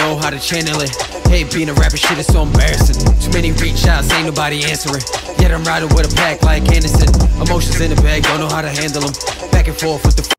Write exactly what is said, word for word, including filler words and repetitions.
know how to channel it. Hate being a rapper, shit is so embarrassing. Too many reach outs, ain't nobody answering. Yet I'm riding with a pack like Anderson. Emotions in the bag, don't know how to handle them. Back and forth with the